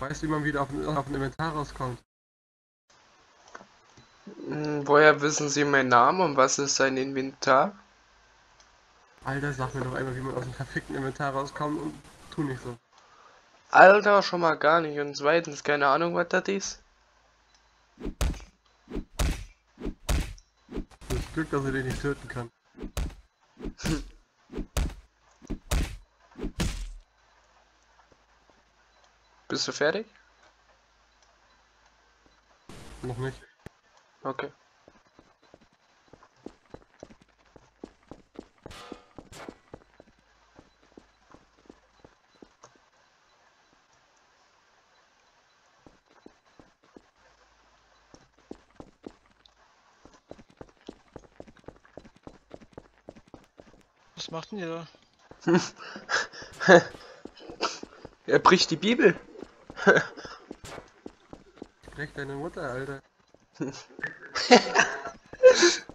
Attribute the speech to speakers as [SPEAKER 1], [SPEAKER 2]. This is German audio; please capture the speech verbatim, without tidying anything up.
[SPEAKER 1] Weißt du, wie man wieder auf, auf ein Inventar rauskommt?
[SPEAKER 2] Hm, woher wissen Sie meinen Namen und was ist sein Inventar?
[SPEAKER 1] Alter, sag mir doch einmal, wie man aus dem verfickten Inventar rauskommt und tu nicht so.
[SPEAKER 2] Alter, schon mal gar nicht. Und zweitens, keine Ahnung, was das ist.
[SPEAKER 1] Du hast Glück, dass er dich nicht töten kann.
[SPEAKER 2] Bist du fertig?
[SPEAKER 1] Noch nicht.
[SPEAKER 2] Okay.
[SPEAKER 3] Was macht denn ihr da?
[SPEAKER 2] Er bricht die Bibel.
[SPEAKER 1] Sprech deine Mutter, Alter.